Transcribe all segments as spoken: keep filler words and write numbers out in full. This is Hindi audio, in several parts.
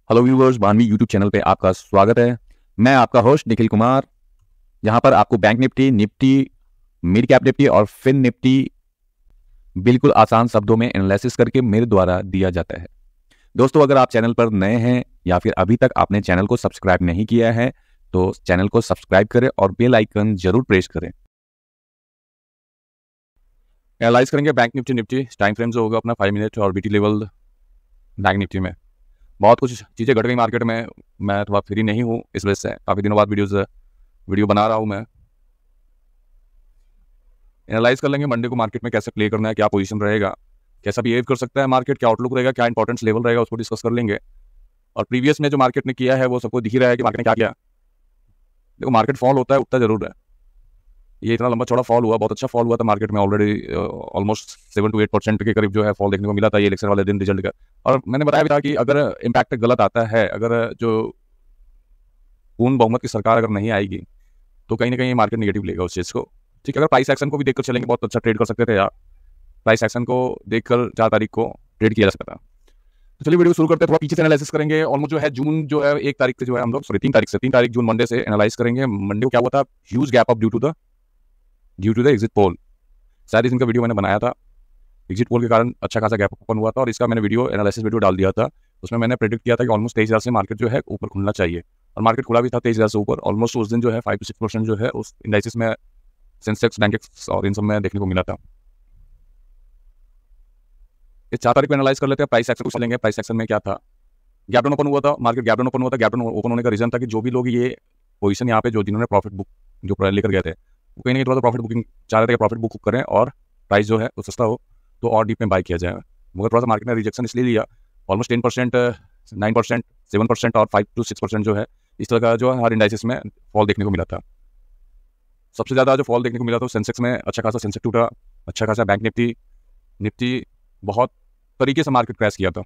Hello viewers, Banvi YouTube channel पे आपका स्वागत है। मैं आपका होस्ट निखिल कुमार। यहाँ पर आपको Bank Nifty, Nifty, Midcap Nifty और फिन निफ्टी बिल्कुल आसान शब्दों में एनालिसिस करके मेरे द्वारा दिया जाता है। दोस्तों, अगर आप चैनल पर नए हैं या फिर अभी तक आपने चैनल को सब्सक्राइब नहीं किया है तो चैनल को सब्सक्राइब करें और बेल आइकन जरूर प्रेस करें। एनालाइज करेंगे Bank Nifty Nifty time frame जो होगा अपना फाइव मिनट और बीटी लेवल बैंक निफ्टी में। बहुत कुछ चीज़ें घट गई मार्केट में। मैं थोड़ा फ्री नहीं हूँ, इस वजह से काफ़ी दिनों बाद वीडियोस वीडियो बना रहा हूँ। मैं एनालाइज कर लेंगे मंडे को मार्केट में कैसे प्ले करना है, क्या पोजीशन रहेगा, कैसा बिहेव कर सकता है मार्केट, क्या आउटलुक रहेगा, क्या इंपॉर्टेंस लेवल रहेगा, उसको डिस्कस कर लेंगे। और प्रीवियस में जो मार्केट ने किया है वो सबको दिख ही रहा है कि मार्केट ने क्या किया। देखो, मार्केट फॉल होता है, उतना जरूर है। ये इतना लंबा चौड़ा फॉल हुआ, बहुत अच्छा फॉल हुआ था मार्केट में। Already almost seven to eight percent के करीब जो है फॉल देखने को मिला था ये इलेक्शन वाले दिन रिजल्ट का। और मैंने बताया भी था कि अगर इम्पैक्ट गलत आता है, अगर जो पूर्ण बहुमत की सरकार अगर नहीं आएगी तो कहीं ना कहीं मार्केट नेगेटिव लेगा उस चीज़ को। ठीक है, अगर प्राइस एक्शन को भी देखकर चलेंगे बहुत अच्छा ट्रेड कर सकते थे यार। प्राइस एक्शन को देखकर चार तारीख को ट्रेड किया जा सकता था। तो चलिए वीडियो शुरू करते हैं। थोड़ा पीछे से एनालिसिस करेंगे। ऑलमोस्ट जो है जून जो है एक तारीख से जो है हम लोग सॉरी तीन तारीख से तीन तारीख जून मंडे से एनालाइज करेंगे। मंडे को क्या हुआ था, huge gap up due to the due to the exit poll. शायद इनका वीडियो मैंने बनाया था, एग्जिट पोल के कारण अच्छा खासा गैप ओपन हुआ था और इसका मैंने वीडियो एनालिसिस वीडियो डाल दिया था। उसमें मैंने प्रेडिक्ट किया था कि ऑलमोस्ट तेईस हज़ार से मार्केट जो है ऊपर खुलना चाहिए और मार्केट खुला भी था तेईस हज़ार से ऊपर। ऑलमोस्ट उस दिन जो है फाइव टू सिक्स परसेंट जो है उस इंडाइसिस में सेंसेक्स, बैंकेक्स और इन सब में देखने को मिला था। इस चार तारीख को एनालाइज कर लेते हैं। प्राइस एक्शन को चलेंगे। प्राइस एक्शन में क्या था, गैप डाउन ओपन हुआ था, मार्केट गैप डाउन ओपन हुआ था। गैप डाउन ओपन होने का रीजन था कि जो भी लोग ये पोजीशन यहाँ पे जो जिन्होंने प्रॉफिट बुक जो लेकर गए थे वो कहीं ना कहीं थोड़ा प्रॉफिट बुकिंग चाह रहे थे, प्रॉफिट बुक करें और प्राइस जो है वो सस्ता हो तो और डीप में बाय किया जाए। मगर थोड़ा सा मार्केट ने रिजेक्शन इसलिए लिया। Almost ten percent nine percent seven percent और फाइव टू सिक्स परसेंट जो है इस तरह का जो है हर इंडाइसिस में फॉल देखने को मिला था। सबसे ज़्यादा जो फॉल देखने को मिला था सेंसेक्स में, अच्छा खासा सेंसेक्स टूटा, अच्छा खासा बैंक निफ्टी निफ्टी बहुत तरीके से मार्केट क्रैश किया था।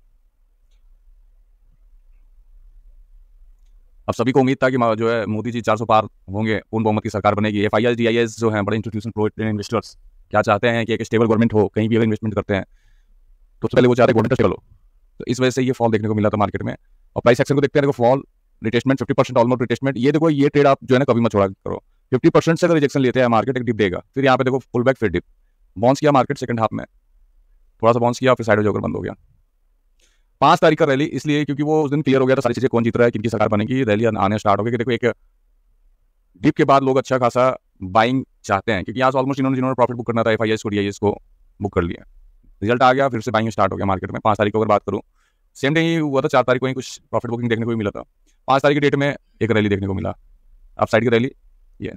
अब सभी को उम्मीद था कि जो है मोदी जी चार सौ पार होंगे, पूर्ण बहुमत की सरकार बनेगी। F I I D I S जो है बड़े इंस्टीट्यूशन प्रो इन्वेस्टर्स क्या चाहते हैं कि एक स्टेबल गवर्नमेंट हो। कहीं भी अगर इन्वेस्टमेंट करते हैं तो पहले वो चाहते हैं गवर्नमेंट स्टेबल हो। तो इस वजह से ये फॉल देखने को मिला था मार्केट में। और प्राइस एक्शन को देखते हैं, देखो fall, retracement fifty percent almost retracement. ये देखो, ये ट्रेड आप जो है ना कभी मत छोड़ा करो। फिफ्टी परसेंट से अगर रिजेक्शन लेते हैं मार्केट एक डिप देगा, फिर यहाँ पे देखो फुल बैक, फिर डिप बाउंस किया मार्केट सेकंड हाफ में, थोड़ा सा बाउंस किया फिर साइड होकर बंद हो गया। पांच तारीख का रैली इसलिए क्योंकि वो उस दिन क्लियर हो गया था सारी चीजें, कौन जीत रहा है, किनकी सरकार बनेगी। रैली आने स्टार्ट हो गई कि देखो एक डिप के बाद लोग अच्छा खासा बाइंग चाहते हैं क्योंकि यहाँ से ऑलमोस्ट इन्होंने जिन्होंने प्रॉफिट बुक करना था एफ आई एस को डी आई एस को बुक कर लिया। रिजल्ट आ गया, फिर से बाइंग स्टार्ट हो गया मार्केट में। पांच तारीख को अगर बात करूँ सेम डे ही हुआ था, चार तारीख को ही कुछ प्रॉफिट बुकिंग देखने को भी मिला था। पांच तारीख की डेट में एक रैली देखने को मिला, अब साइड की रैली। ये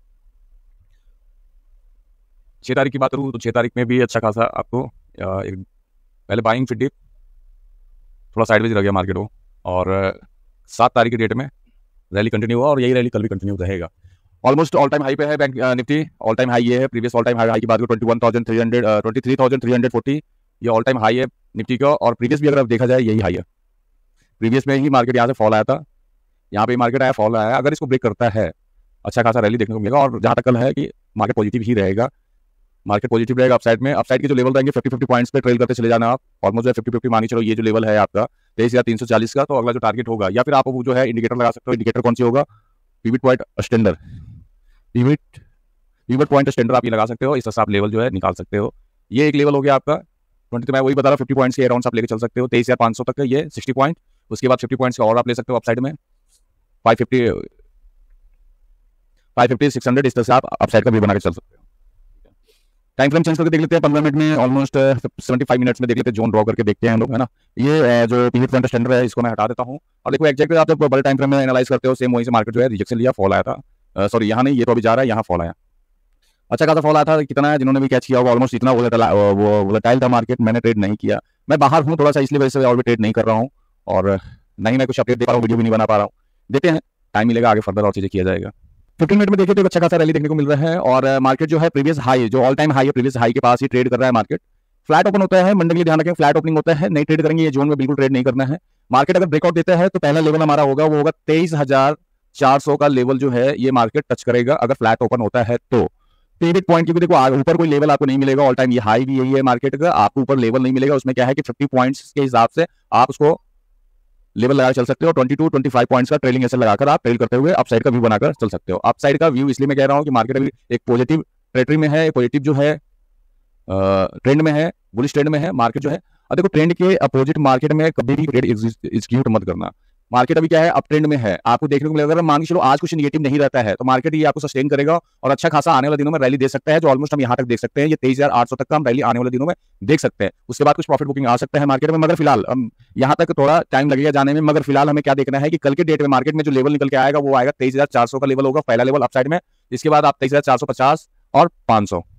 छह तारीख की बात करूँ तो छह तारीख में भी अच्छा खासा आपको एक पहले बाइंग फिर डिप, थोड़ा साइडवेज रह गया मार्केट हो। और सात तारीख की डेट में रैली कंटिन्यू हुआ और यही रैली कल भी कंटिन्यू रहेगा। ऑलमोस्ट ऑल टाइम हाई पे है Bank Nifty. All time high ये है, प्रीवियस ऑल टाइम हाई की बात करो twenty one thousand three hundred twenty three thousand three hundred forty ये ऑल टाइम हाई है निफ्टी का। और प्रीवियस भी अगर देखा जाए यही हाई है। प्रीवियस में ही मार्केट यहाँ से फॉल आया था, यहाँ पे मार्केट आया, फॉल आया। अगर इसको ब्रेक करता है अच्छा खासा रैली देखने को मिलेगा। और जहाँ तक कल है कि मार्केट पॉजिटिव ही रहेगा, मार्केट पॉजिटिव रहेगा अपसाइड में। अपसाइड के जो लेवल रहेंगे फिफ्टी फिफ्टी पॉइंट्स पे ट्रेल करते चले जाना आप। ऑलमोस्ट जो फिफ्टी फिफ्टी मानी चलो, ये जो लेवल है आपका तेईस या तीन सौ चालीस का, तो अगला जो टारगेट होगा, या फिर आप वो जो है इंडिकेटर लगा सकते हो। इंडिकेटर कौन सी होगा, pivot point standard, pivot pivot point standard आप ये लगा सकते हो। इस हिसाब लेवल जो है निकाल सकते हो। ये एक लेवल हो गया आपका ट्वेंटी, तो मैं वही बता रहा हूँ फिफ्टी पॉइंट्स के अराउंड आप लेके चल सकते हो। तेईस हजार पाँच सौ तक का ये सिक्सटी पॉइंट, उसके बाद फिफ्टी पॉइंट्स का और आप ले सकते हो अपसाइड में। Five fifty five fifty six hundred इस तरह से आप अपसाइड का भी बना के चल सकते हो। टाइम फ्रेम चेंज करके देख लेते हैं। पंद्रह मिनट में ऑलमोस्ट सेवेंटी फाइव मिनट्स में देख लेते हैं, जोन ड्रॉ करके देखते हैं हम लोग, है ना। ये जो पिवट पॉइंट स्टैंडर्ड है इसको मैं हटा देता हूँ। और देखो एग्जैक्ट आप जब बड़े टाइम फ्रेम में एनालाइज करते हो सेम वहीं से मार्केट जो है रिजेक्शन लिया, फॉल आया था। सॉरी यहाँ नहीं, ये तो अभी जा रहा है, यहाँ फॉल आया, अच्छा खासा फॉल आया था। कितना है जिन्होंने भी कैच किया होगा, ऑलमोस्ट इतना वोलेटाइल था मार्केट। मैंने ट्रेड नहीं किया, मैं बाहर हूँ थोड़ा सा, इसलिए वजह से और भी ट्रेड नहीं कर रहा हूँ और नहीं मैं कुछ अपडेट दे पा रहा हूँ, वीडियो भी नहीं बना पा रहा हूँ। देते हैं, टाइम मिलेगा आगे फर्दर और चीजें किया जाएगा। फिफ्टीन मिनट में देखिए तो अच्छा खासा रैली देखने को मिल रहा है। और मार्केट जो है प्रीवियस हाई, जो ऑल टाइम हाई है, प्रीवियस हाई के पास ही ट्रेड कर रहा है मार्केट। फ्लैट ओपन होता है, मंडे के लिए ध्यान रखें, फ्लैट ओपनिंग होता है, नहीं ट्रेड करेंगे, ये जोन में बिल्कुल ट्रेड नहीं करना है। मार्केट अगर ब्रेकआउट देता है तो पहला लेवल हमारा होगा वो होगा तेईस हजार चार सौ का लेवल जो है ये मार्केट टच करेगा अगर फ्लैट ओपन होता है तो। पिवट पॉइंट, क्योंकि देखो ऊपर कोई लेवल आपको नहीं मिलेगा, ऑल टाइम ये हाई भी यही है मार्केट का, आपको ऊपर लेवल नहीं मिलेगा। उसमें क्या है कि फिफ्टी पॉइंट्स के हिसाब से आप उसको लेवल लगा चल सकते हो। Twenty to twenty five points का ट्रेलिंग एसएल लगाकर आप ट्रेड करते हुए अपसाइड का व्यू बनाकर चल सकते हो। अपसाइड का व्यू इसलिए मैं कह रहा हूं कि मार्केट अभी एक पॉजिटिव टेरिटरी में है, पॉजिटिव जो है ट्रेंड में है, बुलिश ट्रेंड में है मार्केट जो है। और देखो ट्रेंड के अपोजिट मार्केट में कभी भी ट्रेड एग्जीक्यूट मत करना। मार्केट अभी क्या है, अप ट्रेंड में है, आपको देखने को मिलेगा। अगर मान के चलो आज कुछ नेगेटिव नहीं रहता है तो मार्केट ये आपको सस्टेन करेगा और अच्छा खासा आने वाले दिनों में रैली दे सकता है, जो ऑलमोस्ट हम यहाँ तक देख सकते हैं। ये तेईस हजार आठ सौ तक का हम रैली आने वाले दिनों में देख सकते हैं। उसके बाद कुछ प्रॉफिट बुकिंग आ सकता है मार्केट में, मगर फिलहाल हम यहाँ तक थोड़ा टाइम लगेगा जाने में। मगर फिलहाल हमें क्या देखना है कि कल के डेट में मार्केट में जो लेवल निकल के आएगा वो आएगा तेईस हजार चार सौ का लेवल होगा, पहला लेवल अपसाइड में। इसके बाद आप तेईस हजार चार सौ पचास और पांच सौ,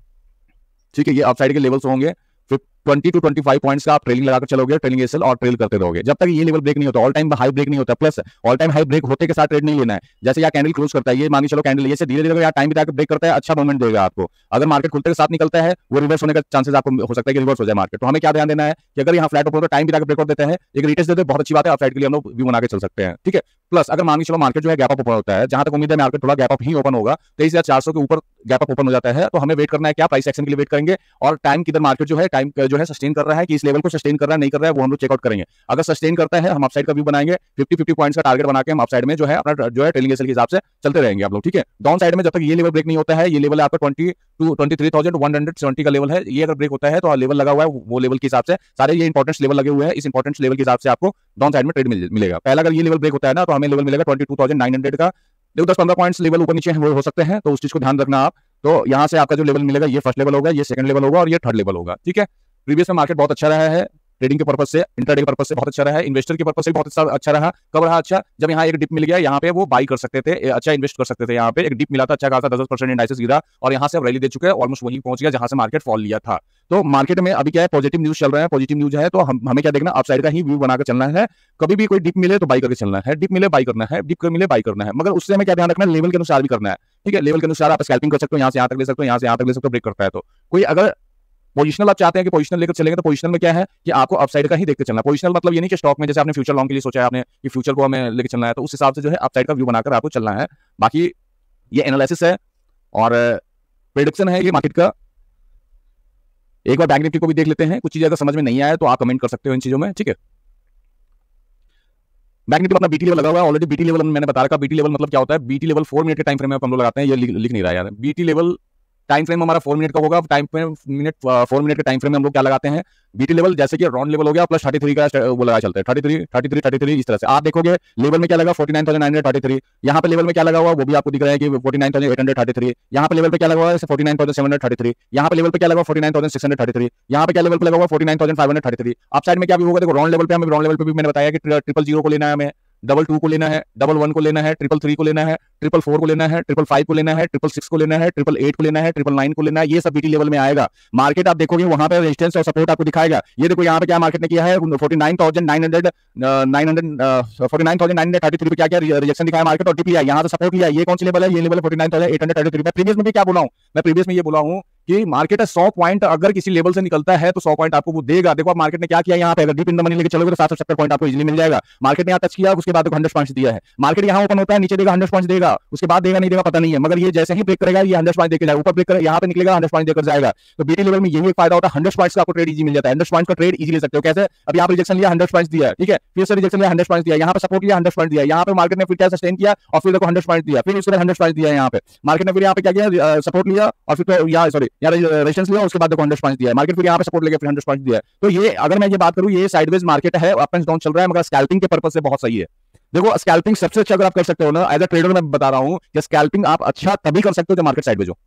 ठीक है, ये अपसाइड के लेवल्स होंगे। Twenty to twenty five points का आप ट्रेलिंग लगाकर चलोगे, ट्रेलिंग एसएल और ट्रेल करते रहोगे जब तक ये लेवल ब्रेक नहीं होता। ऑल टाइम हाई ब्रेक नहीं होता, plus all time high break होते के साथ ट्रेड नहीं लेना है। जैसे यहाँ कैंडल क्लोज करता है, ये मान के चलो कैंडल ये से धीरे धीरे यार टाइम बिता के ब्रेक करता है, अच्छा मूवमेंट देगा आपको। अगर मार्केट खुलते के साथ निकलता है वो रिवर्स होने का चांसेस आपको हो सकता है कि रिवर्स हो जाए मार्केट। तो हमें क्या ध्यान देना है कि अगर यहाँ फ्लैट ऊपर टाइम बिता के ब्रेक देते हैं, एक रिटेस्ट देते हैं, बहुत अच्छी बात है, अपसाइड के लिए हम लोग व्यू बना के चल सकते हैं, ठीक है। प्लस अगर मान के चलो मार्केट जो है गैप अप ओपन होता है, जहां तक उम्मीद है मार्केट थोड़ा गैप अप ही ओपन होगा, तेईस हजार चार सौ के ऊपर गैप अप ओपन हो जाता है, तो हमें वेट करना है क्या, प्राइस एक्शन के लिए वेट करेंगे। और टाइम किधर मार्केट जो है टाइम जो है सस्टेन कर रहा है, कि इस लेवल को सस्टेन कर रहा है नहीं कर रहा है, वो हम लोग चेकआउट करेंगे। अगर सस्टेन करता है हम अपसाइड का व्यू बनाएंगे, फिफ्टी फिफ्टी पॉइंट्स का टारगेट बना के हम अपसाइड में जो है अपना जो है ट्रेलिंग एसएल के हिसाब से चलते रहेंगे आप लोग, ठीक है। डाउन साइड में जब तक ये लेवल ब्रेक नहीं होता है, ये लेवल है आपका twenty to twenty three thousand one hundred seventy का लेवल है, ये अगर ब्रेक होता है तो लेवल लगा हुआ है, वो लेवल के हिसाब से सारे ये इंपॉर्टेंट लेवल लगे हुए हैं, इस इंपॉर्टेंट लेवल के हिसाब से आपको डाउन साइड में ट्रेड मिलेगा। पहला अगर ये लेवल ब्रेक होता है ना तो हमें लेवल मिलेगा twenty two thousand nine hundred का। देखो दस पंद्रह पॉइंट्स लेवल ऊपर नीचे हो सकते हैं, तो उस चीज को ध्यान रखना आप। तो यहाँ से आपका जो लेवल मिलेगा ये फर्स्ट लेवल होगा, ये सेकंड लेवल होगा और ये थर्ड लेवल होगा, ठीक है। प्रीवियस में मार्केट बहुत अच्छा रहा है, ट्रेडिंग के पर्पस से, इंट्राडे के पर्पस से बहुत अच्छा रहा है, इन्वेस्टर के पर्पस से बहुत अच्छा रहा। कब रहा अच्छा, जब यहाँ एक डिप मिल गया, यहाँ पे वो बाई कर सकते थे, अच्छा इन्वेस्ट कर सकते थे। यहाँ पे एक डिप मिला था, अच्छा खासा दस परसेंट इंडाइसेस गिरा और यहाँ से अब रैली दे चुके हैं, ऑलमोस्ट वहीं पहुंच गया जहां से मार्केट फॉल लिया था। तो मार्केट में अभी क्या है, पॉजिटिव न्यूज चल रहा है, पॉजिटिव न्यूज है तो हम हमें क्या देखना, अपसाइड का ही व्यू बनाकर चलना है। कभी भी कोई डिप मिले तो बाई करके चलना है, डिप मिले बाई करना है, डिप मिले बाई करना है। मगर उससे हमें क्या ध्यान रखना है, लेवल के अनुसार भी करना है, ठीक है। लेवल के अनुसार आप स्कैल्पिंग कर सकते हो, यहाँ से यहाँ तक ले सकते हो, यहाँ से यहाँ तक ले सकते हो, ब्रेक करता है तो कोई अगर पोजिशनल आप चाहते हैं कि पोजिशनल लेकर चलेंगे, तो पोजिशनल में क्या है कि आपको अपसाइड का ही देखते चलना। पोजिशनल मतलब ये नहीं कि स्टॉक में जैसे आपने फ्यूचर लॉन्ग के लिए सोचा है आपने कि फ्यूचर को हमें लेकर चलना है, तो उस हिसाब से जो है अपसाइड का व्यू बनाकर आपको चलना है। बाकी ये एनालिसिस है और प्रेडिक्शन है ये मार्केट का। एक बार बैंक निफ्टी को भी देख लेते हैं, कुछ चीजें अगर समझ में नहीं आया तो आप कमेंट कर सकते हो इन चीजों में, ठीक है। बैंक निफ्टी अपना बीटी लेवल लगा हुआ है ऑलरेडी। बीटी लेवल मैंने बता रखा, बीटी लेवल मतलब क्या होता है, बीटी लेवल फोर मिनट के टाइम फ्रेम में हम लोग लगाते हैं, ये लिख नहीं रहा यार। बीटी लेवल टाइम फ्रेम हमारा फोर मिनट का होगा, time frame minute four minute के टाइम फ्रेम में हम लोग क्या लगाते हैं, बीटी लेवल जैसे कि राउंड लेवल हो गया प्लस थर्टी थ्री का वो लगा चलते हैं, thirty three thirty three thirty three इस तरह से आप देखोगे। लेवल में क्या लगा, forty nine thousand nine hundred thirty three. यहाँ पे लेवल में क्या लगा हुआ वो भी आपको दिख रहा है कि forty nine thousand eight hundred thirty three. यहाँ पे लेवल पे क्या लगा हुआ है, forty nine thousand seven hundred thirty three. यहाँ पे लेवल पे क्या लगा, forty nine thousand six hundred thirty three. यहाँ पे क्या लेवल पे लगा हुआ, forty nine thousand five hundred thirty three. आप साइड में क्या भी होगा, देखो राउंड लेवल पे हमें राउंड लेवल पे भी मैंने बताया कि ट्रिपल जीरो को लेना है, हमें डबल टू को लेना है, डबल वन को लेना है, ट्रिपल थ्री को लेना है, ट्रिपल फोर को लेना है, ट्रिपल फाइव को लेना है, ट्रिपल सिक्स को लेना है, ट्रिपल एट को लेना है, ट्रिपल नाइन को लेना है। ये सब बीटी लेवल में आएगा। मार्केट आप देखोगे वहां पे रेजिस्टेंस और सपोर्ट आपको दिखाएगा। ये देखो यहाँ पे क्या मार्केट ने किया है, forty nine thousand nine hundred nine hundred forty nine thousand nine hundred thirty three पे क्या क्या रिजेक्शन दिखाया मार्केट और टिप लिया, यहाँ से सपोर्ट लिया। ये कौन सी लेवल है, ये level forty nine thousand eight hundred thirty three. मैं प्रीवियस में भी क्या बोला हूँ, मैं प्रीवियस में ये बोला हूँ कि मार्केट सौ पॉइंट अगर किसी लेवल से निकलता है तो सौ पॉइंट आपको वो देगा। देखो मार्केट ने क्या किया यहाँ पे, अगर डीप इन द मनी लेके चलोगे तो सात सौ सत्तर पॉइंट आपको इजीली मिल जाएगा। मार्केट ने यहाँ टच किया, उसके बाद हंड्रेड पॉइंट दिया है। मार्केट यहाँ ओपन होता है, नीचे देगा हंड्रेड पॉइंट देगा, उसके बाद देगा नहीं देगा पता नहीं है, मगर ये जैसे ही ब्रेक करेगा ये हंड्रेड पॉइंट देकर जाएगा, ऊपर ब्रेक करेगा यहाँ पे निकलेगा हंड्रेड पॉइंट देकर जाएगा। तो बीटी लेवल में यही एक फायदा होता है, हंड्रेड पॉइंट्स का आपको ट्रेड इजी मिल जाता है। हंड्रेड पॉइंट का ट्रेड इजी ले सकते हो। कैसे, अब यहाँ पे रिजेक्शन लिया हंड्रेड पॉइंट दिया, ठीक है, फिर से रिजेक्शन लिया हंड्रेड पॉइंट दिया, यहाँ पे सपोर्ट लिया हंड्रेड पॉइंट दिया, यहाँ पे मार्केट ने फिर क्या सस्टेन किया और फिर देखो हंड्रेड पॉइंट दिया, फिर उसके बाद हंड्रेड पॉइंट दिया। यहाँ पे मार्केट ने फिर यहाँ पे क्या किया, सपोर्ट लिया और फिर यहाँ सॉरी यहाँ रेजिस्टेंस लिया, उसके बाद देखो हंड्रेड पॉइंट दिया मार्केट, फिर यहाँ पे सपोर्ट लेके फिर हंड्रेड पॉइंट दिया। तो ये अगर मैं ये बात करूँ, ये साइडवेज मार्केट है, अप एंड डाउन चल रहा है, मगर स्कैल्पिंग के पर्पस से बहुत सही है। देखो स्कैल्पिंग सबसे अच्छा अगर आप कर सकते हो ना एज अ ट्रेडर, मैं बता रहा हूं कि स्कैल्पिंग आप अच्छा तभी कर सकते हो जब मार्केट साइडवेज हो।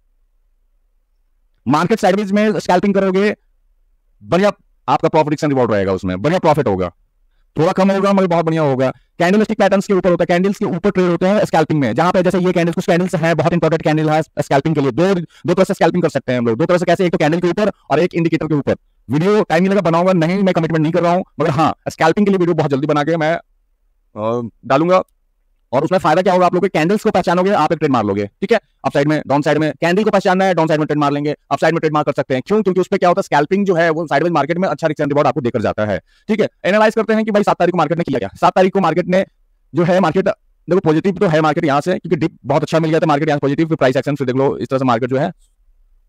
मार्केट साइडवेज में स्कैल्पिंग करोगे, बढ़िया आपका प्रॉफिट रिवॉर्ड रहेगा, उसमें बढ़िया प्रॉफिट होगा, थोड़ा कम होगा मगर बहुत बढ़िया होगा। कैंडलस्टिक पैटर्न्स के ऊपर होता है, कैंडल्स के ऊपर ट्रेड होते हैं स्कैल्पिंग में, जहां पे जैसे ये कैंडल्स कुछ कैंडल्स हैं बहुत इंपॉर्टेंट कैंडल है स्कैल्पिंग के लिए। दो दो तरह से स्कैल्पिंग कर सकते हैं हम लोग, दो तरह से कैसे, एक तो कैंडल के ऊपर और एक इंडिकेटर के ऊपर। वीडियो टाइम नहीं लगा बनाऊंगा, नहीं मैं कमिटमेंट नहीं कर रहा हूं, मगर हाँ स्कैल्पिंग के लिए वीडियो बहुत जल्दी बना के मैं डालूंगा। और उसमें फायदा क्या होगा, आप लोग कैंडल्स को पहचानोगे, आप एक ट्रेड मार लोगे, ठीक है। अप साइड में, डाउन साइड में, कैंडल को पहचानना है, डाउन साइड में ट्रेड मार लेंगे, अप साइड में ट्रेड मार कर सकते हैं। क्यों, क्योंकि उस पर क्या होता है, स्कैल्पिंग जो है वो साइडवेज मार्केट में अच्छा रिटर्न रिवॉर्ड आपको देकर जाता है, ठीक है। एनालाइज करते हैं कि भाई सात तारीख को मार्केट ने किया क्या। सात तारीख को मार्केट ने जो है, मार्केट देखो पॉजिटिव तो है मार्केट यहाँ से, क्योंकि डिप बहुत अच्छा मिल गया था मार्केट यहाँ पॉजिटिव, प्राइस एक्शन से देख लो इस तरह से मार्केट जो है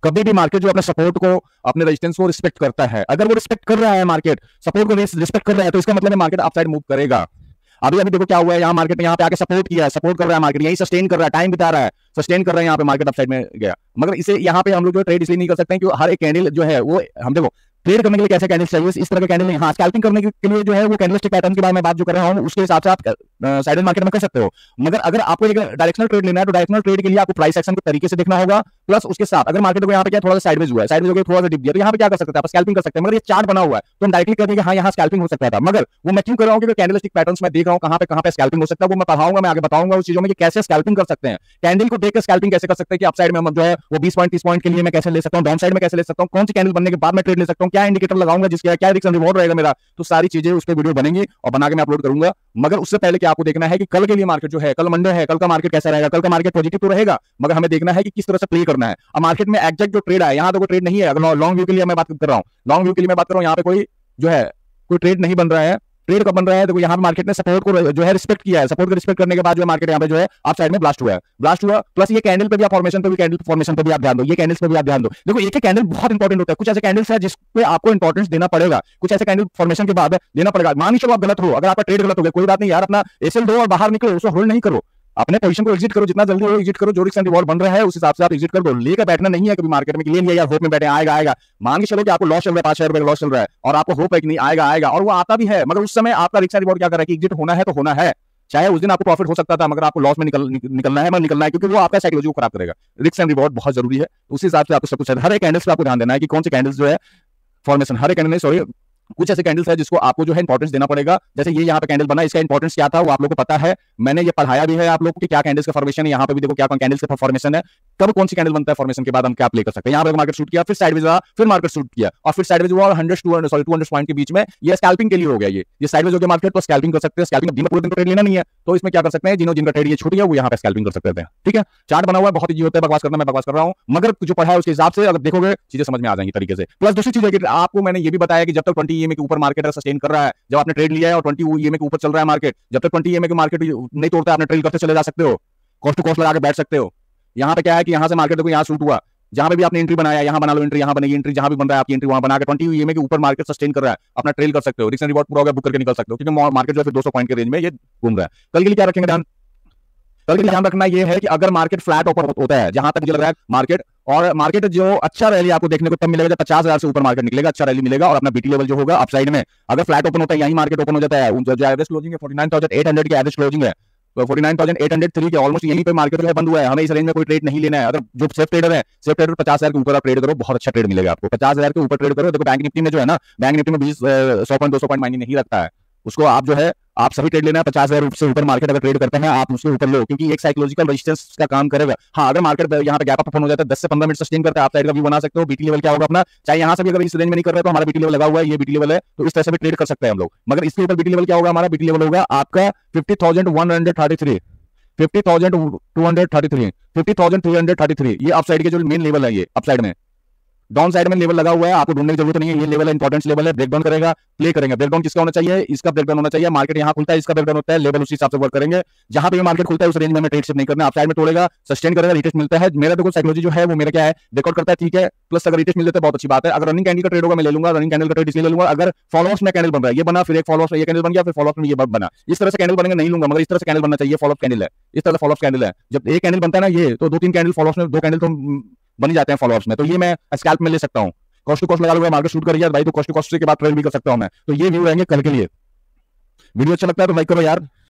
कभी भी मार्केट जो अपने सपोर्ट को, अपने रेजिस्टेंस को रिस्पेक्ट करता है, अगर वो रिस्पेक्ट कर रहा है, मार्केट सपोर्ट को रिस्पेक्ट कर रहा है, तो इसका मतलब है मार्केट अपसाइड मूव करेगा। अभी अभी देखो क्या हुआ है, यहाँ मार्केट ने यहाँ पे आके सपोर्ट किया है, सपोर्ट कर रहा है मार्केट, यही सस्टेन कर रहा है, टाइम बिता रहा है, सस्टेन कर रहा है, यहाँ पे मार्केट अपसाइड में गया। मगर इसे यहाँ पे हम लोग जो ट्रेड इसलिए नहीं कर सकते हैं कि हर एक कैंडल जो है वो हम देखो ट्रेड करने के लिए कैसे कैंडल चाहिए, इस तरह के कैंडल नहीं। हाँ, स्कैल्पिंग करने के लिए जो है वो कैंडलस्टिक पैटर्न के बारे में बात जो कर रहा हूँ उसके हिसाब से आप साइड मार्केट में कर सकते हो। मगर अगर आपको एक डायरेक्शनल ट्रेड लेना है तो डायरेक्शनल ट्रेड के लिए आपको प्राइस एक्शन के तरीके से देखना होगा, प्लस उसके साथ अगर मार्केट को यहाँ पे क्या थोड़ा सा साइडवेज हुआ है, साइडवेज हो गया, थोड़ा सा डिप गया, तो यहाँ पे क्या कर सकते हैं आप, स्कैल्पिंग कर सकते हैं। मगर ये चार्ट बना हुआ है तो हम डायरेक्टली कहते हैं कि हाँ यहाँ स्कैल्पिंग हो सकता था। मगर वो मैं क्यों कर रहा हूँ, क्योंकि कैंडलस्टिक पैटर्न्स मैं देख रहा हूँ कहाँ पे कहाँ पे स्कैल्पिंग हो सकता है, वो मैं पढ़ाऊंगा, मैं आगे बताऊंगा उस चीजों में कि कैसे स्कैल्पिंग कर सकते हैं। कैंडल को देखकर स्कैल्पिंग कैसे कर सकते हैं कि अपसाइड में हम जो है वो बीस पॉइंट तीस पॉइंट के लिए मैं कैसे ले सकता हूँ, डाउन साइड में कैसे ले सकता हूँ, कौन सी कैंडल बनने के बाद मैं ट्रेड ले सकता हूँ, क्या इंडिकेटर लगाऊंगा जिसका क्या रिस्क एंड रिवॉर्ड रहेगा मेरा, तो सारी चीजें उस पर वीडियो बनेंगी और बना के मैं अपलोड करूंगा। मगर उससे पहले क्या आपको देखना है कि कल के लिए मार्केट जो है, कल मंडे है, कल का मार्केट कैसा रहेगा। कल का मार्केट पॉजिटिव तो रहेगा, मगर हमें देखना है कि किस तरह से प्ले करना है। अब मार्केट में एग्जैक्ट जो ट्रेड है, यहाँ तो कोई ट्रेड नहीं है। अगर लॉन्ग व्यू के लिए मैं बात कर रहा हूँ, लॉन्ग व्यू के लिए मैं बात कर रहा हूँ, यहाँ पे कोई जो है कोई ट्रेड नहीं बन रहा है। ट्रेड कब बन रहा है, तो यहाँ पे मार्केट ने सपोर्ट को जो है रिस्पेक्ट किया है, सपोर्ट को रिस्पेक्ट करने के बाद जो मार्केट यहाँ पे जो है आप साइड में ब्लास्ट हुआ है, ब्लास्ट हुआ। प्लस ये कैंडल पे भी आप फॉर्मेशन पे भी कैंडल फॉर्मेशन पे भी आप ध्यान दो, ये कैंडल्स पे भी आप ध्यान दो। देखो एक कैंडल बहुत इंपॉर्टेंट होता है, कुछ ऐसे कैंडल्स है जिसपे आपको इंपॉर्टेंस देना पड़ेगा, कुछ ऐसे कैंडल फॉर्मेशन के बाद देना पड़ेगा। मान चलो आप गलत हो, अगर आपका ट्रेड गलत हो गया, कोई बात नहीं यार, अपना एसएल दो और बाहर निकलो, उसको होल्ड नहीं करो, अपने पोजीशन को एग्जिट करो, जितना जल्दी हो एग्जिट करो, जो रिस्क एंड रिवॉर्ड बन रहा है उस हिसाब से आप एग्जिट कर दो। लेकर बैठना नहीं है कभी मार्केट में कि ले लिया यार होप में बैठे आएगा आएगा। मान के चलो कि आपको लॉस चल रहा है, पांच हजार रुपए का लॉस चल रहा है और आपको होप है कि नहीं आएगा आएगा, और वो आता भी है, मगर उस समय आपका रिस्क एंड रिवॉर्ड क्या कर रहा है कि एग्जिट होना है तो होना है। चाहे उस दिन आपको प्रॉफिट हो सकता था, मगर आपको लॉस में निकल, निकलना है, मगर निकलना है, क्योंकि वो आपका साइकोलॉजी को खराब करेगा। रिस्क एंड रिवॉर्ड बहुत जरूरी है, उस हिसाब से आपको सब कुछ हर एक कैंडल्स पे आपको ध्यान देना है कि कौन से कैंडल्स जो है फॉर्मेशन, हर एक कैंडल सॉरी कुछ ऐसे कैंडल्स है जिसको आपको जो है इंपॉर्टेंस देना पड़ेगा। जैसे ये यहाँ पे कैंडल बना, इसका इंपॉर्टेंस क्या था वो आप लोगों को पता है, मैंने ये पढ़ाया भी है आप लोगों को कि क्या कैंडल्स का फॉर्मेशन है। यहाँ पे भी देखो क्या कैंडल्स का फॉर्मेशन है, कब कौन सी कैंडल बनता है, फॉर्मेशन के बाद हम क्या प्ले कर सकते हैं। यहाँ पे मार्केट शूट किया, फिर साइडवेज हुआ, फिर मार्केट शूट किया और फिर साइडवेज हुआ, और hundred to hundred sorry two hundred point के बीच में ये स्कैल्पिंग के लिए हो गया। ये ये साइडवेज हो गया मार्केट, तो स्कैल्पिंग कर सकते हैं। स्कैल्पिंग दिन में पूरे दिन ट्रेड लेना नहीं है, तो इसमें क्या कर सकते हैं, जिन्हों जिनका ट्रेड ये छूट गया वो यहाँ पे स्कैल्पिंग कर सकते हैं। ठीक है, चार्ट बना हुआ है, बहुत ईजी होता है, बकवास करना मैं बकवास कर रहा हूँ, मगर जो पढ़ा है उसके हिसाब से अगर देखोगे चीजें समझ में आ जाएंगी तरीके से। प्लस दूसरी चीज है कि आपको मैंने ये भी बताया कि जब तक ट्वेंटी ईएमए के ऊपर मार्केट सस्टेन कर रहा है, जब आपने ट्रेड लिया है और ट्वेंटी ईएमए के ऊपर चल रहा है मार्केट, जब तक ट्वेंटी ईएमए के मार्केट नहीं तोड़ता आपने ट्रेड करते चले जा सकते हो, कॉस्ट टू कॉस्ट लगा के बैठ सकते हो। यहाँ पे क्या है कि यहाँ से मार्केट देखो यहाँ शूट हुआ, जहां पे भी आपने एंट्री बनाया यहाँ बना लो एंट्री, यहाँ बनेगी एंट्री, जहां भी बन रहा है आपकी एंट्री वहां बना के ट्वेंटी ईएमए के ऊपर मार्केट सस्टेन कर रहा है, अपना ट्रेल कर सकते हो, रिस्क एंड रिवॉर्ड पूरा हो गया, बुक करके निकल सकते हो, क्योंकि मार्केट जो है फिर दो सौ पॉइंट के रेंज में ये घूम रहा है। कल के लिए क्या रखेंगे ध्यान, कल के लिए ध्यान रखना ये है कि अगर मार्केट फ्लैट ऊपर होता है, जहां तक मुझे लग रहा है मार्केट और मार्केट जो अच्छा रैली आपको देखने को तब मिलेगा जब पचास हजार से ऊपर मार्केट निकलेगा, अच्छा रैली मिलेगा और अपना बीटी लेवल जो होगा अपसाइड में। अगर फ्लैट ओपन होता है, यही मार्केट ओपन हो जाता है, जो एवरेज क्लोजिंग है forty nine thousand eight hundred की एवरेज क्लोजिंग है, तो forty nine thousand eight hundred three के ऑलमोस्ट यहीं पे मार्केट जो है बंद हुआ है। हमें इस रेंज में कोई ट्रेड नहीं लेना है। अगर जो सेफ ट्रेडर है, सेफ ट्रेडर पचास हजार के ऊपर आप ट्रेड करो, बहुत अच्छा ट्रेड मिलेगा आपको। पचास हजार के ऊपर ट्रेड करो। देखो बैंक निफ्टी में जो है ना, बैंक निफ्टी में बीस सौ पॉइंट दो सौ पॉइंट मायने नहीं रखता है, उसको आप जो है आप सभी ट्रेड लेना है। पचास हजार से ऊपर मार्केट अगर ट्रेड करते हैं आप उसके ऊपर लो, क्योंकि एक साइकोलॉजिकल रेजिस्टेंस का काम करेगा। हाँ, अगर मार्केट यहाँ पे गैप अप हो जाता है, दस से पंद्रह मिनट सस्टेन करता है, आप साइड का व्यू बना सकते हो। बीटी लेवल क्या होगा अपना, चाहे यहाँ से भी अगर इस रेंज में नहीं कर रहे तो हमारा बीटी लेवल लगा हुआ है, ये बीटी लेवल है, तो इस तरह से भी ट्रेड कर सकते हैं हम लोग। मगर इसके ऊपर बीटी लेवल क्या होगा, हमारा बीटी लेवल होगा आपका fifty thousand one hundred thirty three, fifty thousand two hundred thirty three, fifty thousand three hundred thirty three. ये अपसाइड के जो मेन लेवल है, ये अपसाइड में डाउन साइड में लेवल लगा हुआ है, आपको ढूंढने की जरूरत नहीं है। ये लेवल इंपॉर्टेंस लेवल है, ब्रेकडाउन करेगा, प्ले करेंगे। ब्रेकडाउन किसका होना चाहिए, इसका ब्रेकडाउन होना चाहिए। मार्केट यहाँ खुलता है, इसका ब्रेकडाउन होता है, लेवल उसी हिसाब से वर्क करेंगे। जहां पे मार्केट खुलता है उस रेंज में हमें ट्रेड शिप नहीं करना, अपसाइड में तोड़ेगा, सस्टेन करेगा, रिटेस्ट मिलता है। मेरा देखो साइकोलॉजी जो है वो मेरा क्या है, ब्रेकआउट करता है, ठीक है, प्लस अगर रिटेस्ट मिल जाता है बहुत अच्छी बात है। अगर रनिंग कैंडल का ट्रेड होगा मैं ले लूंगा, रनिंग कैंडल का ट्रेड इसलिए ले लूंगा अगर फॉलोअप्स में कैंडल बन रहा है, ये बना फिर एक फॉलोअप्स में ये कैंडल बन गया, फिर फॉलोअप में ये बना, इस तरह से कैंडल बनेंगे नहीं लूंगा। मगर इस तरह से कैंडल बनना चाहिए, फॉलोअप कैंडल है, इस तरह से फॉलोअप कैंडल है। जब एक कैंडल बनता है ना ये, तो दो तीन कैंडल फॉलोअप्स में, दो कैंडल तो बन जाते हैं फॉलोअप्स में, तो ये मैं स्कैल्प में ले सकता हूँ। कॉस्ट टू कॉस्ट लगा लूंगा, मार्केट शूट करिए भाई, तो कॉस्ट टू कॉस्ट के बाद ट्रेड भी कर सकता हूं मैं। तो ये व्यू रहेंगे कल के लिए। वीडियो अच्छा लगता है तो लाइक करो यार।